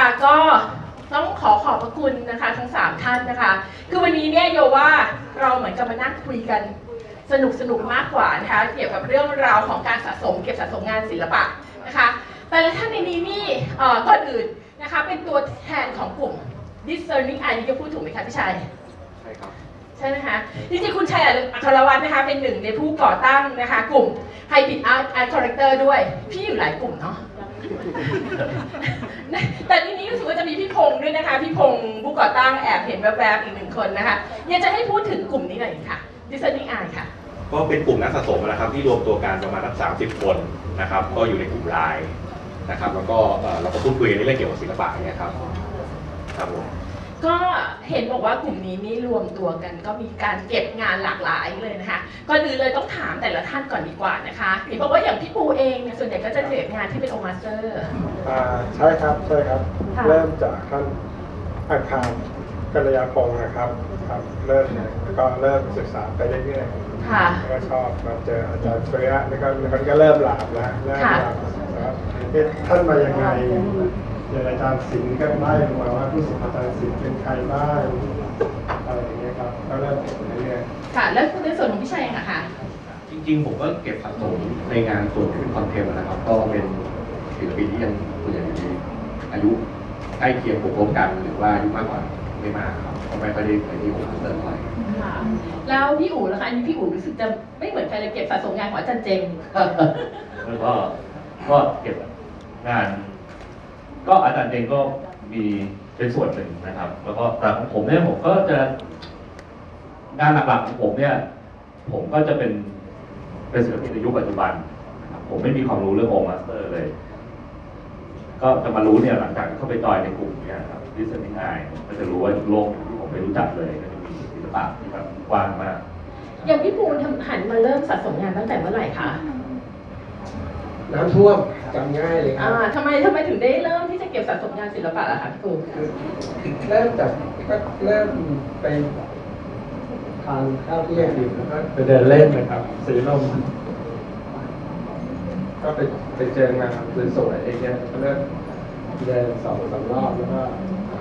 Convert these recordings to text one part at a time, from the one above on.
ก็ต้องขอบพระคุณนะคะทั้ง3ท่านนะคะคือวันนี้เนี่ยโยว่าเราเหมือนกับมานั่งคุยกันสนุกมากกว่านะคะเกี่ยวกับเรื่องราวของการเก็บสะสมงานศิลปะนะคะแต่ละท่านในนี้นี่ก่อนอื่นนะคะเป็นตัวแทนของกลุ่ม Discerning Eye นี่จะพูดถูกไหมคะพี่ชัยใช่ครับใช่ไหมคะจริงๆคุณชัยอัครวัฒน์นะคะเป็นหนึ่งในผู้ก่อตั้งนะคะกลุ่ม Hybrid Art Collector ด้วยพี่อยู่หลายกลุ่มเนาะ แต่ทีนี้รู้สึกว่าจะมีพี่พงษ์ด้วยนะคะพี่พงษ์ผู้ก่อตั้งแอบเห็นแวบๆอีก1 คนนะคะอยากจะให้พูดถึงกลุ่มนี้หน่อยค่ะ Discerning Eye ค่ะก็เป็นกลุ่มนักสะสมนะครับที่รวมตัวกันประมาณ30 คนนะครับก็อยู่ในกลุ่มไลน์นะครับแล้วก็เราก็พูดคุยในเรื่องเกี่ยวกับศิลปะเนี่ยครับครับผมก็เห็นบอกว่ากลุ่มนี้นี่รวมตัวกันก็มีการเก็บงานหลากหลายเลยนะคะก่อนอื่นเลยต้องถามแต่ละท่านก่อนดีกว่านะคะเห็นบอกว่าอย่างพี่ปูเองเนี่ยส่วนใหญ่ก็จะเก็บงานที่เป็นองค์มาสเตอร์ใช่ครับเริ่มจากท่านอาคารกัลยาพงศ์นะครับเริ่มแล้วก็เริ่มศึกษาไปเรื่อยๆแล้วก็ชอบมาเจออาจารย์เฟื้อแล้วก็เริ่มหลาบแล้วครับท่านมายังไงอย่างอาจารย์ศิลป์ก็ไล่มาว่าผู้ศิษย์อาจารย์ศิลป์เป็นใครบ้างอะไรอย่างเงี้ยครับก็เริ่มเก็บเรื่อยๆค่ะแล้วในส่วนของพี่ชัยค่ะจริงๆผมก็เก็บสะสมในงานส่วนที่เป็นคอนเทมต์นะครับก็เป็นศิลปินที่ยังส่วนใหญ่อยู่อายุใกล้เคียงผมร่วมกันหรือว่าอายุมากกว่าไม่มากครับก็ไม่ค่อยได้ไปที่ผมเติมอะไรค่ะแล้วพี่อู๋ล่ะคะอันนี้พี่อู๋รู้สึกจะไม่เหมือนใครเลยเก็บสะสมงานของอาจารย์เจมแล้วก็เก็บงานก็อาจารย์เองก็มีเป็นส่วนหนึ่งนะครับแล้วก็แต่ของผมเนี่ยผมก็จะงานหลักๆของผมเนี่ยผมก็จะเป็นศิลปินในยุคปัจจุบันนะครับผมไม่มีความรู้เรื่ององค์มาสเตอร์เลยก็จะมารู้เนี่ยหลังจากเข้าไปจอยในกลุ่มเนี่ยครับดิสเซนนิ่งไอก็จะรู้ว่าโลกที่ผมไม่รู้จักเลยก็จะมีศิลปะที่แบบกว้างมากอย่างพี่ปูนหันมาเริ่มสะสมงานตั้งแต่เมื่อไหร่คะน้ำท่วมจำง่ายเลยครับทำไมถึงได้เริ่มที่จะเก็บสะสมงานศิลปะล่ะคะพี่ปูเริ่มจากก็เริ่มไปทานข้าวเที่ยงอยู่แล้วก็ไปเดินเล่นนะครับสีลมก็ไปเจองานสวยๆเองเนี่ยก็เริ่มเดิน2-3 รอบแล้วก็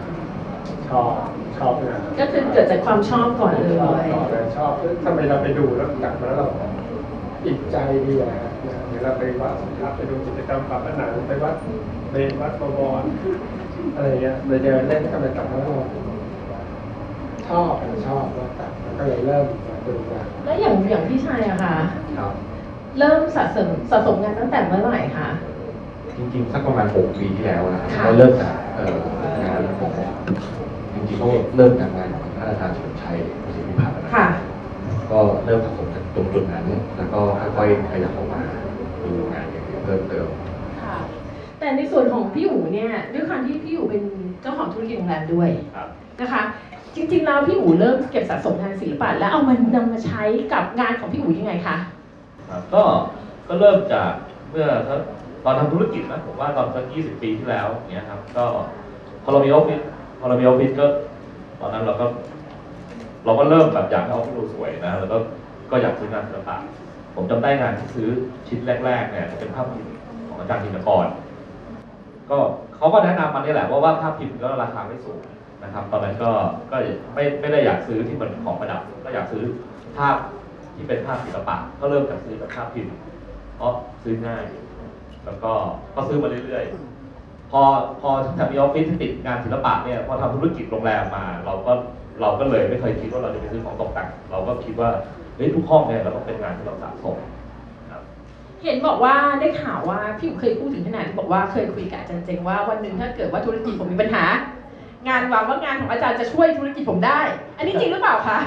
ชอบงานก็คือเกิดจากความชอบก่อนเลยชอบทำไมเราไปดูแล้วกลับมาแล้วเราอิจใจดีอะเดี๋ยวเราไปวัดไปดูกิจกรรมฝาผนังไปวัดบวรอะไรเงี้ยไปเดินเล่นก็ไปกลับมาแล้วชอบแล้วก็เลยเริ่มดูงานแล้วอย่างพี่ชัยอะค่ะเริ่มสะสมงานตั้งแต่เมื่อไหร่คะจริงๆสักประมาณ6 ปีที่แล้วนะครับก็เริ่มจากงานของจริงๆก็เริ่มจากงานของท่านอาจารย์เฉลิมชัยประสิทธิพัฒน์นะครับก็เริ่มสะสมจากตรงจุดนั้นแล้วก็ค่อยๆขยับออกมาดูงานอย่างอื่นเพิ่มเติมค่ะแต่ในส่วนของพี่อู๋เนี่ยด้วยความที่พี่อู๋เป็นเจ้าของธุรกิจโรงแรมด้วยนะคะจริงๆแล้วพี่อู๋เริ่มเก็บสะสมงานศิลปะแล้วเอามันนำมาใช้กับงานของพี่อู๋ยังไงคะก็เริ่มจากเมื่อตอนทำธุรกิจนะผมว่าตอนสัก20 ปีที่แล้วเนี่ยครับก็พอเรามีออฟฟิศก็ตอนนั้นเราก็เริ่มแบบอยากให้ออฟฟิศดูสวยนะแล้วก็อยากซื้องานศิลปะผมจำได้งานที่ซื้อชิ้นแรกๆเนี่ยจะเป็นภาพพิมพ์ของอาจารย์ธินกรก็เขาก็แนะนำมาเนี่ยแหละว่าภาพพิมพ์ก็ราคาไม่สูงนะครับตอนนั้นก็ไม่ได้อยากซื้อที่มันของประดับก็อยากซื้อภาพที่เป็นภาพศิลปะก็เริ่มจากซื้อจากภาพพิมพ์เพราะซื้อง่ายแล้วก็ซื้อมาเรื่อยๆพอทำมีออฟฟิศที่ติดงานศิลปะเนี่ยพอทำธุรกิจโรงแรมมาเราก็เลยไม่เคยคิดว่าเราจะไปซื้อของตกแต่งเราก็คิดว่าทุกห้องเนี่ยเราต้องเป็นงานที่เราสะสมเห็นบอกว่าได้ข่าวว่าพี่เคยพูดถึงขนาดบอกว่าเคยคุยกับอาจารย์เจงว่าวันหนึ่งถ้าเกิดว่าธุรกิจผมมีปัญหางานหวังว่างานของอาจารย์จะช่วยธุรกิจผมได้อันนี้จริงหรือเปล่าคะ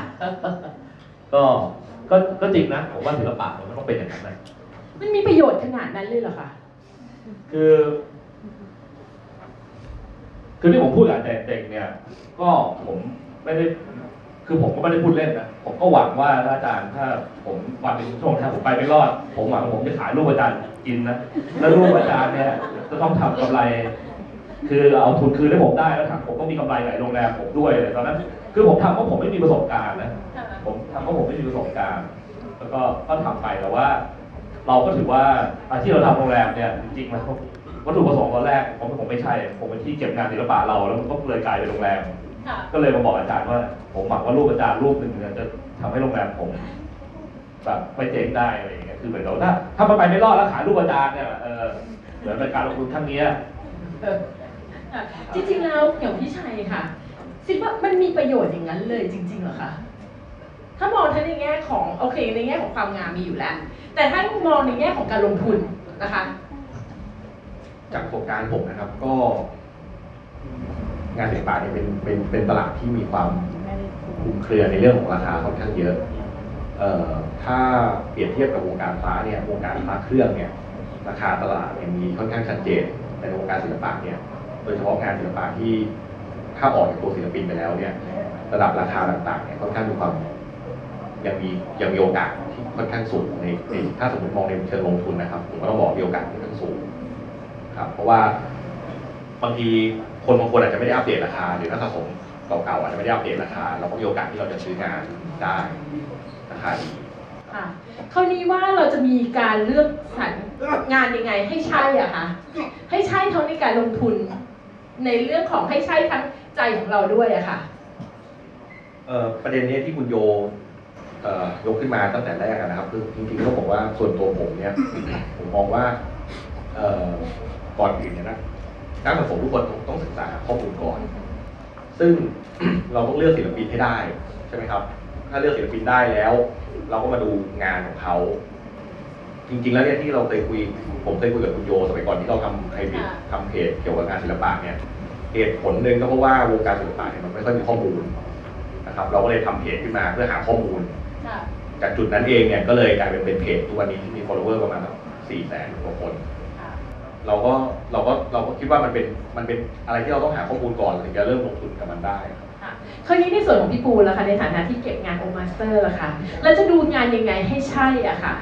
ก็จริงนะผมว่าศิลปะมันต้องเป็นอย่างนั้นมันมีประโยชน์ขนาดนั้นเลยเหรอคะคือที่ผมพูดกับอาจารย์เจงเนี่ยก็ผมไม่ได้ผมก็ไม่ได้พูดเล่นนะผมก็หวังว่าอาจารย์ถ้าผมวันเป็นช่วงถ้าผมไปไม่รอดผมหวังผมจะขายรูปอาจารย์กินนะแล้วรูปอาจารย์เนี่ยจะต้องทำกำไรคือเอาทุนคืนให้ผมได้แล้วผมก็มีกำไรกับโรงแรมผมด้วยตอนนั้นคือผมทำเพราะผมไม่มีประสบการณ์นะผมทำเพราะผมไม่มีประสบการณ์แล้วก็ทำไปแต่ว่าเราก็ถือว่าอาชีพเราทำโรงแรมเนี่ยจริงๆแล้ววัตถุประสงค์ตอนแรกผมไม่ใช่ผมเป็นที่เก็บงานศิลปะเราแล้วมันก็เลยกลายเป็นโรงแรมก็เลยมาบอกอาจารย์ว่าผมหวังว่ารูปอาจารย์รูปหนึ่งจะทำให้โรงแรมผมแบบไม่เจ๊งได้อะไรอย่างเงี้ยคือเหมือนกับถ้ามันไปไม่รอดแล้วขายรูปอาจารย์เนี่ยเหมือนเป็นการลงทุนครั้งนี้จริงๆแล้วอย่างพี่ชัยค่ะคิดว่ามันมีประโยชน์อย่างนั้นเลยจริงๆเหรอคะถ้ามองทั้งในแง่ของโอเคในแง่ของความงามมีอยู่แล้วแต่ถ้ามองในแง่ของการลงทุนนะคะจากประสบการณ์ผมนะครับก็งานศิลปะเนี่ยเป็นตลาดที่มีความคลุมเครือในเรื่องของราคาค่อนข้างเยอะถ้าเปรียบเทียบกับวงการฟ้าเนี่ยวงการฟ้าเครื่องเนี่ยราคาตลาดเนี่ยมีค่อนข้างชัดเจนแต่ในวงการศิลปะเนี่ยโดยเฉพาะงานศิลปะที่ถ้าออกจากตัวศิลปินไปแล้วเนี่ยระดับราคาต่างๆเนี่ยค่อนข้างมีความยังมีโอกาสที่ค่อนข้างสูงในถ้าสมมติมองในเชิงลงทุนนะครับผมก็ต้องบอกมีโอกาสค่อนข้างสูงครับเพราะว่าบางทีคนบางคนอาจจะไม่ได้อัปเดตราคาหรือนักสะสมเก่าๆอาจจะไม่ได้อัปเดตราคาเราก็มีโอกาสที่เราจะซื้องานได้ราคาดีคราวนี้ว่าเราจะมีการเลือกสรรงานยังไงให้ใช่อะคะให้ใช่ทั้งในการลงทุนในเรื่องของให้ใช่ทั้งใจของเราด้วยอะค่ะประเด็นนี้ที่คุณโยยกขึ้นมาตั้งแต่แรกนะครับคือจริงๆต้องบอกว่าส่วนตัวผมเนี่ย ผมมองว่าก่อนอื่นเนี่ยนะนักสะสมทุกคนต้องศึกษาข้อมูลก่อนซึ่ง เราต้องเลือกศิลปินให้ได้ใช่ไหมครับถ้าเลือกศิลปินได้แล้วเราก็มาดูงานของเขาจริงๆแล้วเนี่ยที่เราผมเคยคุยกับคุณโยสมัยก่อนที่เราทำเพจเกี่ยวกับงานศิลปะเนี่ยเหตุผลหนึ่งก็เพราะว่าวงการศิลปะเนี่ยมันไม่ค่อยมีข้อมูลนะครับเราก็เลยทำเพจขึ้นมาเพื่อหาข้อมูลจากจุดนั้นเองเนี่ยก็เลยกลายเป็นเพจทุกวันนี้ที่มี follower ประมาณ400,000 กว่าคนเราก็คิดว่ามันเป็นอะไรที่เราต้องหาข้อมูลก่อนถึงจะเริ่มลงทุนกับมันได้คราวนี้ในส่วนของพี่ปูล่ะคะในฐานะที่เก็บงานโอมาสเตอร์ล่ะคะเราจะดูงานยังไงให้ใช่อ่ะค่ะ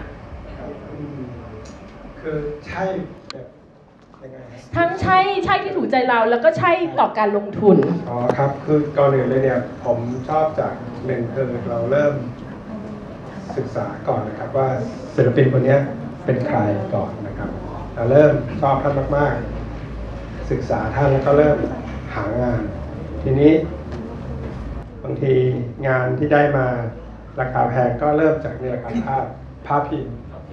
คือใช่แบบยังไงทั้งใช่ที่ถูกใจเราแล้วก็ใช่ต่อการลงทุนอ๋อครับคือก่อนอื่นเลยเนี่ยผมชอบจากหนึ่งคือเราเริ่มศึกษาก่อนนะครับว่าศิลปินคนนี้เป็นใครก่อนนะครับเราเริ่มชอบท่านมากๆศึกษาท่านแล้วก็เริ่มหางานทีนี้บางทีงานที่ได้มาราคาแพงก็เริ่มจากนี่แหละครับภาพพิมพ์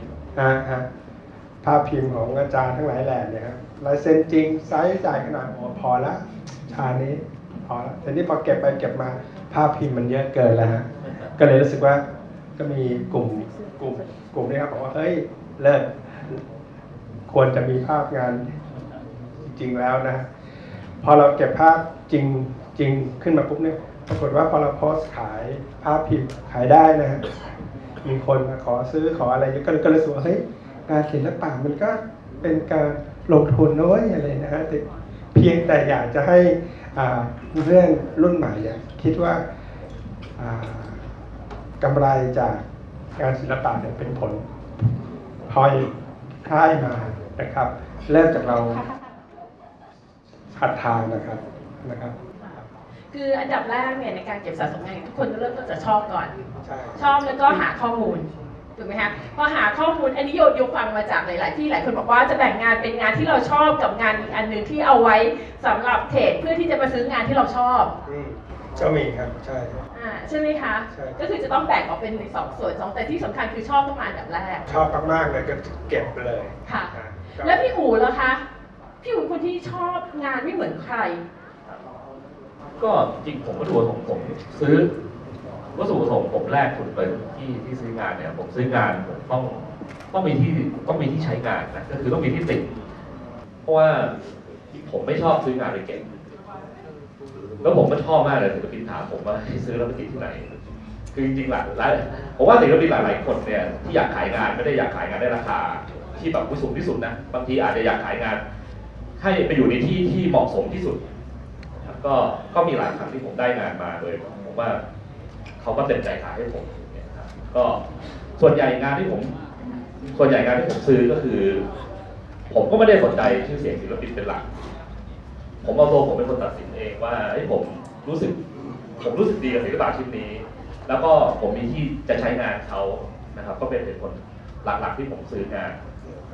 ภาพพิมพ์ของอาจารย์ทั้งหลายแหล่เนี่ยครับลายเซ็นจริงไซส์จ่ายขนาดพอละชานี้พอละแต่นี่พอเก็บไปเก็บมาภาพพิมพ์มันเยอะเกินแล้วฮะก็เลยรู้สึกว่าก็มีกลุ่มนี้ครับบอกว่าเฮ้ยเลิกควรจะมีภาพงานจริงแล้วนะพอเราเก็บภาพจริงขึ้นมาปุ๊บเนี่ยปรากฏว่าพอเราโพสต์ขายภาพพิมพ์ขายได้นะฮะมีคนมาขอซื้อขออะไรก็เลยรู้สึกว่าเฮ้ยงานศิลปะมันก็เป็นการลงทุนน้อยอะไรนะฮะเพียงแต่อยากจะให้เพื่อนรุ่นใหม่เนี่ยคิดว่ากำไรจากงานศิลปะเนี่ยเป็นผลพลอยได้มานะครับเริ่มจากเราหัดทางนะครับคืออันดับแรกเนี่ยในการเก็บสะสมงานทุกคนเริ่มต้นจากชอบก่อนชอบแล้วก็หาข้อมูลถูกไหมคะพอหาข้อมูลอันนี้ยกฟังมาจากหลายๆที่หลายคนบอกว่าจะแบ่งงานเป็นงานที่เราชอบกับงานอีกอันหนึ่งที่เอาไว้สำหรับเทรดเพื่อที่จะมาซื้องานที่เราชอบก็มีครับใช่ใช่ไหมคะก็คือจะต้องแบ่งออกเป็น2 ส่วนแต่ที่สำคัญคือชอบต้องมาอันดับแรกชอบมากๆเลยก็เก็บไปเลยค่ะแล้วพี่อู๋ล่ะคะพี่อู๋คนที่ชอบงานไม่เหมือนใครก็จริงผมวัตถุประสงค์ผมซื้อวัตถุประสงค์ผมแรกสุดเลยที่ซื้องานเนี่ยผมซื้องานผมต้องมีที่ใช้งานนะก็คือต้องมีที่ติดเพราะว่าผมไม่ชอบซื้องานเลยเก็บแล้วผมก็ชอบมากเลยศิลปินถามผมว่าให้ซื้อแล้วไปติดที่ไหนคือจริงๆหลายผมว่าศิลปินหลายคนเนี่ยที่อยากขายงานไม่ได้อยากขายงานได้ราคาที่แบบสูงที่สุดนะบางทีอาจจะอยากขายงานให้ไปอยู่ในที่ที่เหมาะสมที่สุดก็มีหลายครั้งที่ผมได้งานมาโดยผมว่าเขาก็เต็มใจขายให้ผมนะครับก็ส่วนใหญ่งานที่ผมซื้อก็คือผมก็ไม่ได้สนใจชื่อเสียงศิลปินเป็นหลักผมเอาตัวผมเป็นคนตัดสินเองว่าผมรู้สึกดีกับศิลปะชิ้นนี้แล้วก็ผมมีที่จะใช้งานเขานะครับก็เป็นเหตุผลหลักๆที่ผมซื้องาน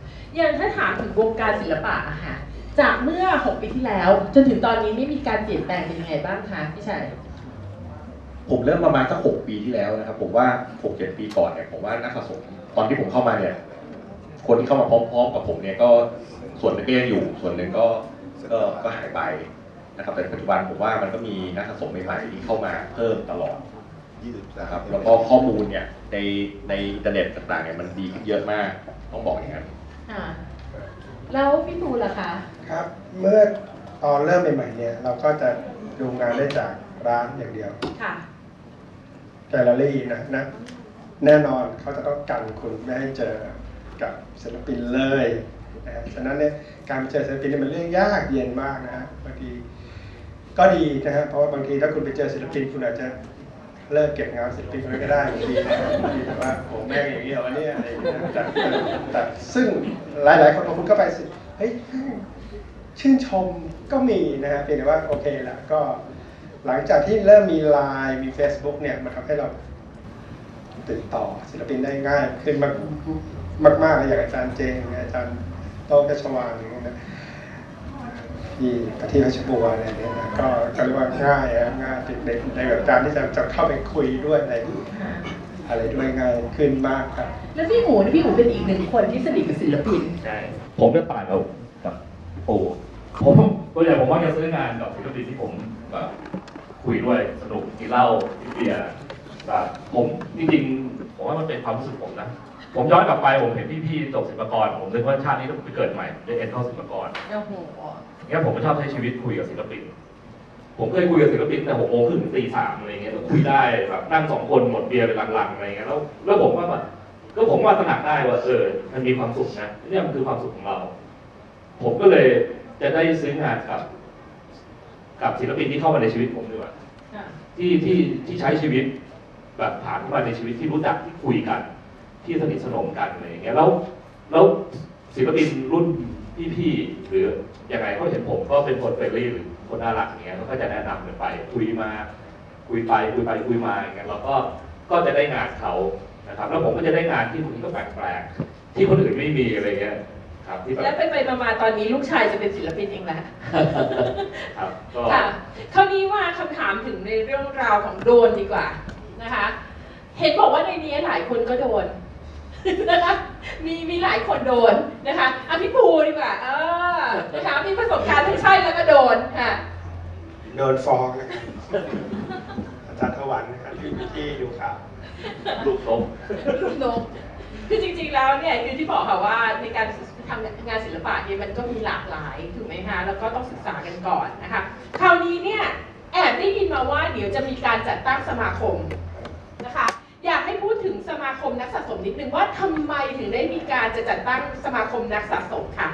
อย่างถ้าถามถึงวงการศิลปะอะค่ะจากเมื่อ 6 ปีที่แล้วจนถึงตอนนี้นี่มีการเปลี่ยนแปลงเป็นยังไงบ้างคะพี่ชัยผมเริ่มประมาณสัก6 ปีที่แล้วนะครับผมว่า 6-7 ปีก่อนเนี่ยผมว่านักสะสมตอนที่ผมเข้ามาเนี่ยคนที่เข้ามาพร้อมๆกับผมเนี่ยก็ส่วนหนึ่งก็ยังอยู่ส่วนหนึ่งก็หายไปนะครับแต่ปัจจุบันผมว่ามันก็มีนักสะสมใหม่ๆที่เข้ามาเพิ่มตลอดนะครับแล้วก็ข้อมูลเนี่ยในอินเทอร์เน็ตต่างๆเนี่ยมันดีขึ้นเยอะมากต้องบอกอย่างนั้นแล้วพี่ปูล่ะคะครับเมื่อตอนเริ่มใหม่ๆเนี่ยเราก็จะดูงานได้จากร้านอย่างเดียวค่ะแกลเลอรี่นะแน่นอนเขาจะต้องกันคุณไม่ให้เจอกับศิลปินเลยนะฮะฉะนั้นเนี่ยการไปเจอศิลปินเนี่ยมันเรื่องยากเย็นมากนะฮะบางทีก็ดีนะฮะเพราะว่าบางทีถ้าคุณไปเจอศิลปินคุณอาจจะเลิกเก็บงานศิลปินคนนั้นก็ได้บางทีแต่ว่าผมแม่งอย่างนี้เหรอเนี่ยอะไรอย่างเงี้ยแต่ซึ่งหลายๆคนพอคุณเข้าไปสิเฮ้ยชื่นชมก็มีนะฮะเพียงแต่ว่าโอเคแหละก็หลังจากที่เริ่มมี LINE มี Facebook เนี่ยมันทำให้เราติดต่อศิลปินได้ง่ายขึ้นมากๆเลยอย่างอาจารย์เจงอาจารย์โต้งเพชรวานอย่างเงี้ยนะที่ประเทศเพชรบูรณ์อะไรเนี่ยนะก็เรียกว่าง่ายในแบบการที่จะเข้าไปคุยด้วยอะไรด้วยง่ายขึ้นมากครับแล้วพี่หูเป็นอีกหนึ่งคนที่สนิทกับศิลปินใช่ผมจะต่างกับปู่ผมตัวอย่างผมว่าจะซื้องานกับศิลปินที่ผมแบบคุยด้วยสนุกกินเหล้ากินเบียร์แบบผมจริงๆผมว่ามันเป็นความรู้สึกผมนะผมย้อนกลับไปผมเห็นพี่ๆจบศิลปากรผมนึกว่าชาตินี้ต้องไปเกิดใหม่ได้เอ็นเข้าศิลปากรโอ้โหงั้นผมก็ชอบใช้ชีวิตคุยกับศิลปินผมเคยคุยกับศิลปินแต่6 โมงครึ่งถึงตี 3อะไรเงี้ยคุยได้แบบนั่ง2 คนหมดเบียร์เป็นลังๆอะไรเงี้ยแล้วผมว่าแบบก็ผมว่าตระหนักได้ว่ามันมีความสุขนะนี่มันคือความสุขของเราผมก็เลยจะได้ซื้องานกับศิลปินที่เข้ามาในชีวิตผมด้วยที่ใช้ชีวิตแบบผ่านเข้ามาในชีวิตที่รู้จักที่คุยกันที่สนิทสนมกันอะไรอย่างเงี้ยแล้วศิลปินรุ่นพี่ๆหรือยังไงเขาเห็นผมก็เป็นคนเฟรนลี่หรือคนน่ารักอย่างเงี้ยก็จะแนะนำกันไปคุยมาคุยมาอย่างเงี้ยเราก็จะได้งานเขานะครับแล้วผมก็จะได้งานที่คนที่ก็แปลกๆที่คนอื่นไม่มีอะไรเงี้ยครับที่แล้วไปมาตอนนี้ลูกชายจะเป็นศิลปินเองแหละครับก็คราวนี้ว่าคำถามถึงในเรื่องราวของโดนดีกว่านะคะเห็นบอกว่าในนี้หลายคนก็โดนนะคะมีหลายคนโดนนะคะพี่ปูดีกว่านะคะมีประสบการณ์ทั้งใช่แล้วก็โดนค่ะโดนฟ้องนะครับอาจารย์ถวันนะครับที่ดูข่าวลูกนกคือจริงๆแล้วเนี่ยคือที่บอกค่ะว่าในการทำงานศิลปะเนี่ยมันก็มีหลากหลายถูกไหมคะแล้วก็ต้องศึกษากันก่อนนะคะคราวนี้เนี่ยแอบได้ยินมาว่าเดี๋ยวจะมีการจัดตั้งสมาคมนะคะอยากให้พูดถึงสมาคมนักสะสมนิดนึงว่าทำไมถึงได้มีการจะจัดตั้งสมาคมนักสะสมค่ะ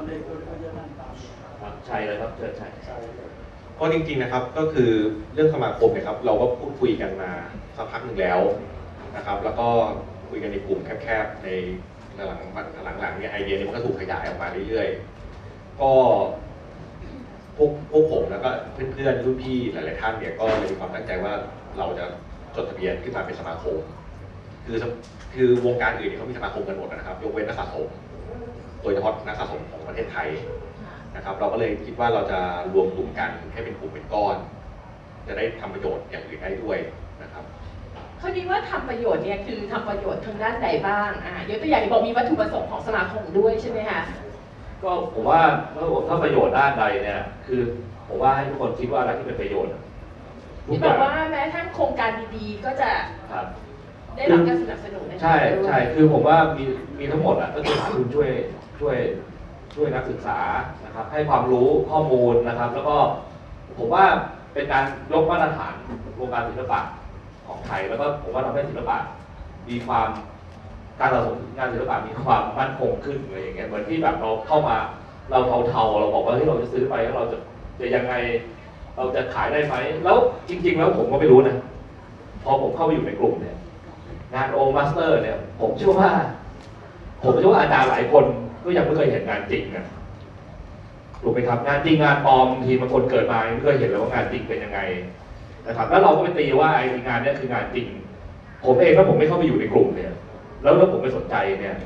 ใช่เลยครับเชิญใช่ก็จริงๆนะครับก็คือเรื่องสมาคมเนี่ยครับเราก็พูดคุยกันมาสักพักหนึ่งแล้วนะครับแล้วก็คุยกันในกลุ่มแคบๆในหลังๆเนี่ยไอเดียนี้มันก็ถูกขยายออกมาเรื่อยๆก็พวกผมแล้วก็เพื่อนๆรุ่นพี่หลายๆท่านเนี่ยก็เลยมีความตั้งใจว่าเราจะจดทะเบียนขึ้นมาเป็นสมาคมคือวงการอื่นเขามีสมาคมกันหมดนะครับยกเว้นนักสะสมโดยเฉพาะนักสะสมของประเทศไทยนะครับเราก็เลยคิดว่าเราจะรวมกลุ่มกันให้เป็นกลุ่มเป็นก้อนจะได้ทำประโยชน์อย่างอื่นได้ด้วยนะครับเขาดีว่าทำประโยชน์เนี่ยคือทำประโยชน์ทางด้านใดบ้างยกตัวอย่างบอกมีวัตถุประสงค์ของสมาคมด้วยใช่ไหมคะก็ผมว่าถ้าประโยชน์ด้านใดเนี่ยคือผมว่าให้ทุกคนคิดว่าอะไรที่เป็นประโยชน์ที่บอกว่าแม้ทั้งโครงการดีๆก็จะได้รับการสนับสนุนใช่คือผมว่ามีทั้งหมดก็คือหาทุนช่วยนักศึกษานะครับให้ความรู้ข้อมูลนะครับแล้วก็ผมว่าเป็นการยกมาตรฐานวงการศิลปะของไทยแล้วก็ผมว่าทำให้ศิลปะมีความการสะสมงานศิลปะมีความมั่นคงขึ้นอะไรอย่างเงี้ยเหมือนที่แบบเราเข้ามาเราเทาเราบอกว่าที่เราจะซื้อไปแล้วเราจะยังไงเราจะขายได้ไหมแล้วจริงๆแล้วผมก็ไม่รู้นะพอผมเข้าไปอยู่ในกลุ่มเนี่ยงานโอมาสเตอร์เนี่ยผมเชื่อว่าอาจารย์หลายคนก็ยังไม่เคยเห็นงานจริงนะถูกไหมครับงานจริงงานปลอมทีบางคนเกิดมาไม่เคยเห็นเลยว่างานจริงเป็นยังไงนะครับแล้วเราก็ไปตีว่าไอ้งานนี้คืองานจริงผมเองถ้าผมไม่เข้าไปอยู่ในกลุ่มเนี่ยแล้วผมไม่สนใจเนี่ยผ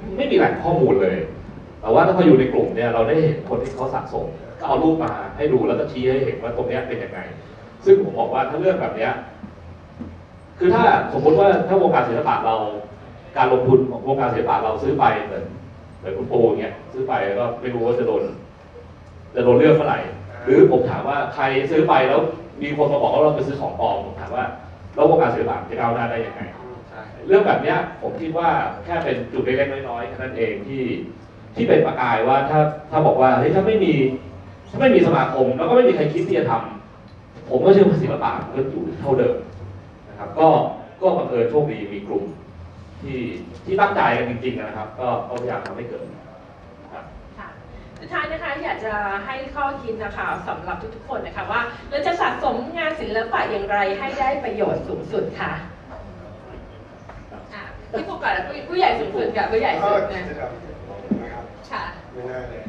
ไม่มีแหล่งข้อมูลเลยแต่ว่าถ้าพออยู่ในกลุ่มเนี่ยเราได้เห็นคนที่เขาสะสมก็เอารูปมาให้ดูแล้วก็ชี้ให้เห็นว่าตรงนี้เป็นยังไงซึ่งผมบอกว่าถ้าเรื่องแบบนี้คือถ้าสมมติว่าถ้าวงการศิลปะเราการลงทุนของวงการศิลปะเราซื้อไปเหมือนคุณปูเงี้ยซื้อไปก็ไม่รู้ว่าจะโดนเรื่องเมื่อไหร่หรือผมถามว่าใครซื้อไปแล้วมีคนมาบอกว่าเราไปซื้อของปลอมผมถามว่าแล้ววงการศิลปะจะก้าวหน้าได้ยังไงเรื่องแบบนี้ผมคิดว่าแค่เป็นจุดเล็กๆน้อยๆแค่นั้นเองที่เป็นประกายว่าถ้าบอกว่าเฮ้ยถ้าไม่มีสมาคมแล้วก็ไม่มีใครคิดที่จะทำผมก็เชื่อว่าศิลปะก็อยู่เท่าเดิมนะครับก็บังเอิญโชคดีมีกลุ่มที่ตั้งใจกันจริงๆนะครับก็พยายามทำให้เกิดครับสุดท้ายนะคะอยากจะให้ข้อคิดนะคะสำหรับทุกๆคนนะคะว่าเราจะสะสมงานศิลปะอย่างไรให้ได้ประโยชน์สูงสุดค่ะพี่ปุ๊กก่อนผู้ใหญ่สูงสุดกับผู้ใหญ่สุดนะครับค่ะไม่น่าเลย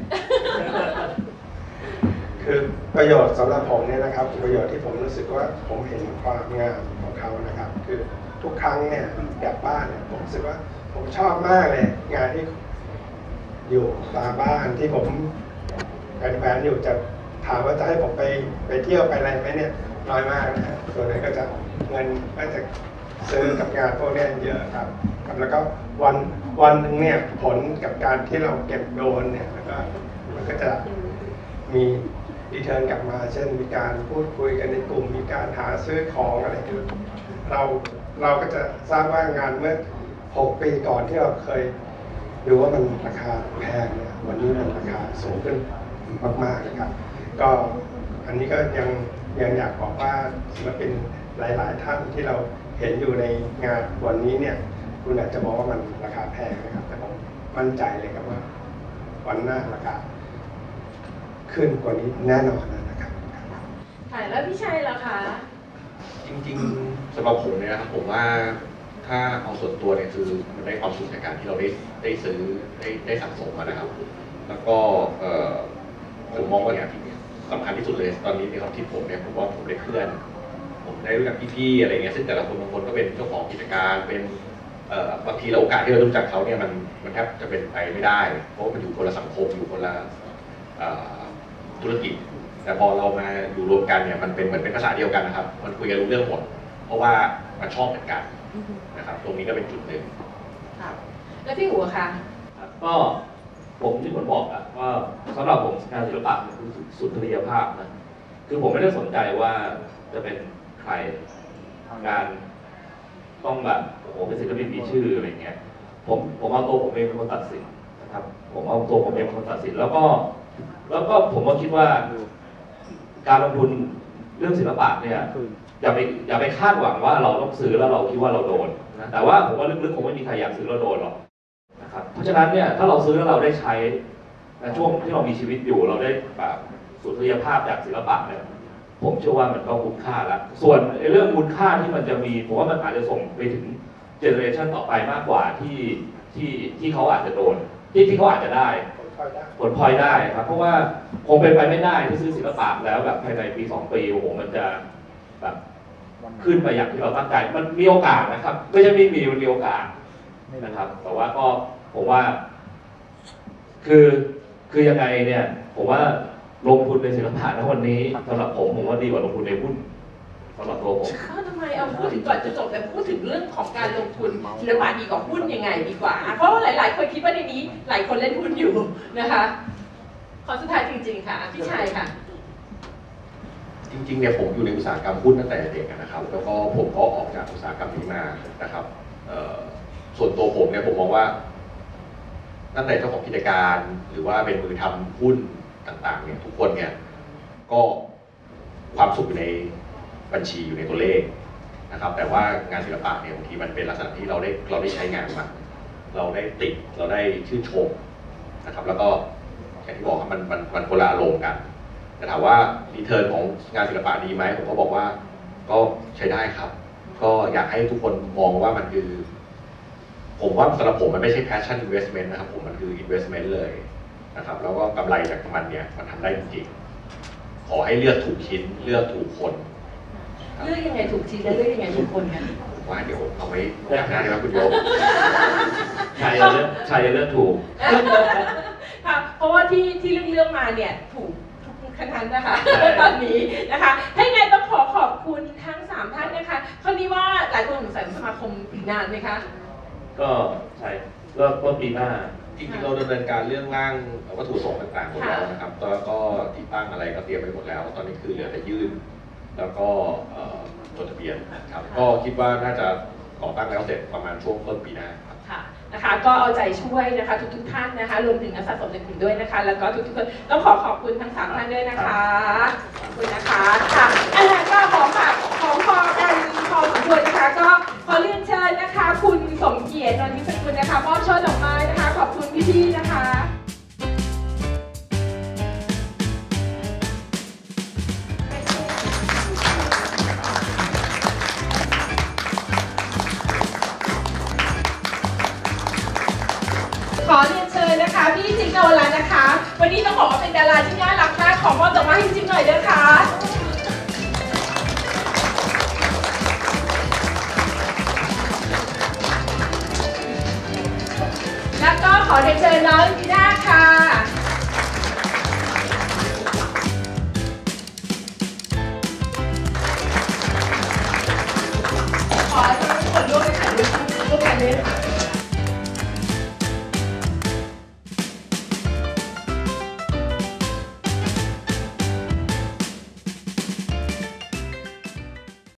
คือประโยชน์สำหรับผมเนี่ยนะครับประโยชน์ที่ผมรู้สึกว่าผมเห็นความงามของเขานะครับคือทุกครั้งเนี่ยกลับบ้านเนี่ยผมรู้สึกว่าผมชอบมากเลยงานที่อยู่ตามบ้านที่ผมแฟนๆอยู่จะถามว่าจะให้ผมไปเที่ยวไปอะไรไหมเนี่ยน้อยมากนะส่วนนั้นก็จะเงินก็จะซื้อกับงานพวกนี้เยอะครับแล้วก็วันหนึ่งเนี่ยผลกับการที่เราเก็บโดนเนี่ยแล้วก็มันก็จะมีรีเทิร์นกลับมาเช่นมีการพูดคุยกันในกลุ่มมีการหาซื้อของอะไรคือเราก็จะทราบว่างานเมื่อ6 ปีก่อนที่เราเคยดูว่ามันราคาแพงเนี่ยวันนี้มันราคาสูงขึ้นมากๆนะครับก็อันนี้ก็ยังอยากบอกว่าศิลปินหลายๆท่านที่เราเห็นอยู่ในงานวันนี้เนี่ยคุณอาจจะมองว่ามันราคาแพงนะครับแต่ผมมั่นใจเลยครับว่าวันหน้าราคาขึ้นกว่านี้แน่นอนนะครับค่ะแล้วพี่ชัยล่ะคะจริงๆสำหรับผมเนี่ยครับผมว่าถ้าเอาส่วนตัวเนี่ยคือมันได้ความสุขในการที่เราได้ซื้อได้สะสมนะครับแล้วก็ผมมองว่าเนี่ยสำคัญที่สุดเลยตอนนี้ในความคิดผมเนี่ยผมว่าผมได้เพื่อนผมได้รู้จักพี่ๆอะไรเงี้ยซึ่งแต่ละคนบางคนก็เป็นเจ้าของกิจการเป็นบางทีโอกาสที่เรารู้จักเขาเนี่ยมันแทบจะเป็นไปไม่ได้เพราะมันอยู่คนละสังคมอยู่คนละธุรกิจแต่พอเรามาอยู่รวมกันเนี่ยมันเป็นเหมือนเป็นภาษาเดียวกันนะครับมันคุยกันรู้เรื่องหมดเพราะว่ามันชอบเหมือนกันนะครับตรงนี้ก็เป็นจุดหนึ่งครับแล้วพี่หัวคะก็ผมที่ผมบอกอะว่าสำหรับผมงานศิลปะมันคือสุนทรียภาพนะคือผมไม่ได้สนใจว่าจะเป็นใครงานต้องแบบโอ้โหเป็นศิลปินมีชื่ออะไรเงี้ยผมเอาตัวผมเองเป็นคนตัดสินนะครับผมเอาตัวผมเองเป็นคนตัดสินแล้วก็ผมก็คิดว่าการลงทุนเรื่องศิลปะเนี่ยอย่าไปคาดหวังว่าเราต้องซื้อแล้วเราคิดว่าเราโดนนะแต่ว่าผมว่าลึกๆคงไม่มีใครอยากซื้อแล้วโดนหรอกนะครับเพราะฉะนั้นเนี่ยถ้าเราซื้อแล้วเราได้ใช้ในช่วงที่เรามีชีวิตอยู่เราได้แบบสุนทรียภาพจากศิลปะเนี่ยผมเชื่อว่ามันก็คุ้มค่าแล้วส่วนเรื่องมูลค่าที่มันจะมีผมว่ามันอาจจะส่งไปถึงเจเนอเรชันต่อไปมากกว่าที่เขาอาจจะโดนที่เขาอาจจะได้ผลพลอยได้ครับเพราะว่าคงเป็นไปไม่ได้ที่ซื้อศิลปะแล้วแบบภายในปี2 ปีโอ้โหมันจะแบบขึ้นไปอย่างที่เราตั้งใจมันมีโอกาสนะครับไม่ใช่ไม่มีมันมีโอกาสนะครับแต่ว่าก็ผมว่าคือยังไงเนี่ยผมว่าลงทุนในศิลปะในวันนี้สำหรับผมว่าดีกว่าลงทุนในหุ้นสำหรับตัวผมทำไมเอาพูดถึงก่อนจะจบแต่พูดถึงเรื่องของการลงทุนศิลปะดีกว่าหุ้นยังไงดีกว่าเพราะว่าหลายๆคนคิดว่าในนี้หลายคนเล่นหุ้นอยู่นะคะขอสุดท้ายจริงๆค่ะพี่ชัยค่ะจริงๆเนี่ยผมอยู่ในอุตสาหกรรมหุ้นตั้งแต่เด็กนะครับแล้วก็ผมก็ออกจากอุตสาหกรรมนี้มานะครับส่วนตัวผมเนี่ยผมมองว่าตั้งแต่เจ้าของกิจการหรือว่าเป็นมือทำหุ้นต่างๆเนี่ยทุกคนเนี่ยก็ความสุขอยู่ในบัญชีอยู่ในตัวเลขนะครับแต่ว่างานศิลปะเนี่ยบางทีมันเป็นลักษณะที่เราได้ใช้งานมาเราได้ติดเราได้ชื่นชมนะครับแล้วก็อย่างที่บอกครับมันคนละอารมณ์กันแต่ถามว่ารีเทิร์นของงานศิลปะดีไหมผมก็บอกว่าก็ใช้ได้ครับก็อยากให้ทุกคนมองว่ามันคือผมว่าสำหรับผมมันไม่ใช่ passion investment นะครับผมมันคือ investment เลยนะครับแล้วก็กำไรจากมันเนี่ยมันทำได้จริงๆขอให้เลือกถูกชิ้นเลือกถูกคนเลือกยังไงถูกชิ้นและเลือกยังไงถูกคนคะว่าเดี๋ยวเอาไว้อย่างหน้าดีไหมคุณโยชายเรื่องถูกค่ะเพราะว่าที่เรื่องมาเนี่ยถูกทุกคันนะคะตอนนี้นะคะถ้าอย่างไรต้องขอบคุณทั้ง3ท่านนะคะคราวนี้ว่าหลายคนสงสัยสมาคมอีกนานไหมคะก็ใช่ก็ต้นปีหน้าจริงๆเราดำเนินการเรื่องร่างวัตถุประสงค์ต่างๆหมดแล้วนะครับแล้วก็ติดตั้งอะไรก็เตรียมไปหมดแล้ว ตอนนี้คือเหลือแต่ยื่นแล้วก็จดทะเบียนครับก็คิดว่าน่าจะก่อตั้งแล้วเสร็จประมาณช่วงต้นปีหน้าครับค่ะนะคะก็เอาใจช่วยนะคะทุกท่านนะคะรวมถึงนักสะสมในกลุ่มด้วยนะคะแล้วก็ทุกคนต้องขอบคุณทั้ง3ท่านด้วยนะคะขอบคุณนะคะค่ะก็ขอกันพอสมควรนะคะก็ขอเรียนเชิญนะคะคุณสมเกียรตินนทิสกุลนะคะมอบช่อดอกไม้นะคะขอบคุณพี่ๆนะคะขอเรียนเชิญนะคะพี่จิ๊กนวรัตน์นะคะวันนี้ต้องบอกว่าเป็นดาราที่น่ารักมากขอมอบดอกไม้ให้พี่จิ๊กหน่อยด้วยค่ะ